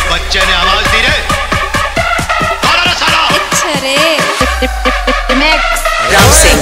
बच्चे ने आवाज दी रे, कौन है साला? अच्छा रे राम सिंह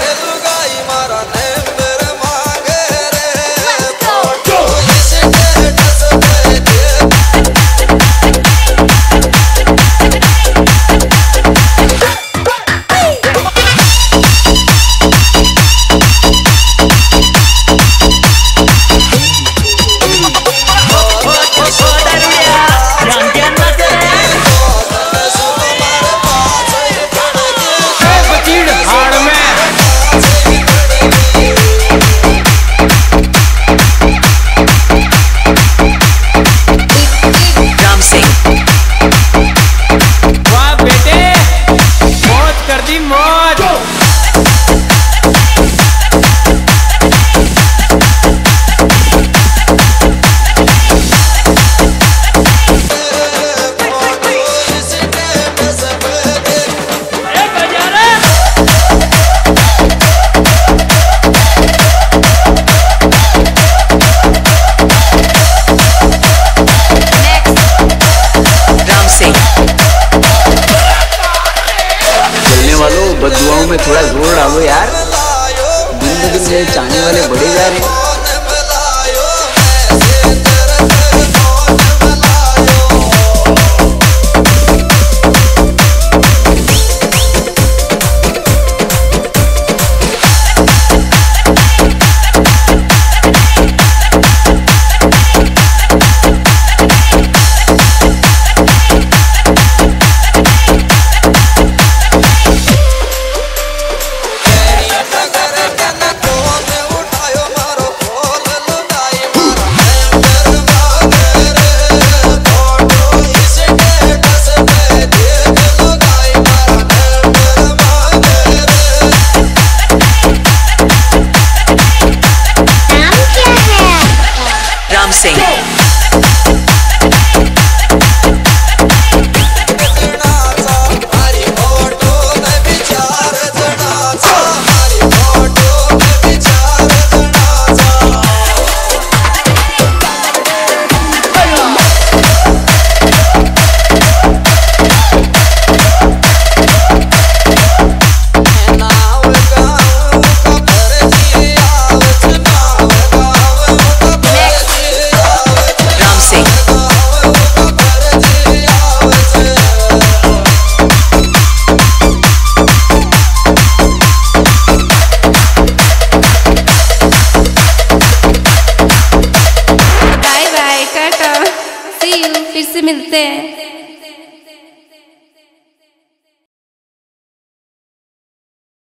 बदुआओं में थोड़ा जोर डालो यार, दिन ब दिन मेरे चाहने वाले बढ़े जा रहे हैं। Ramsingh फिर से मिलते हैं।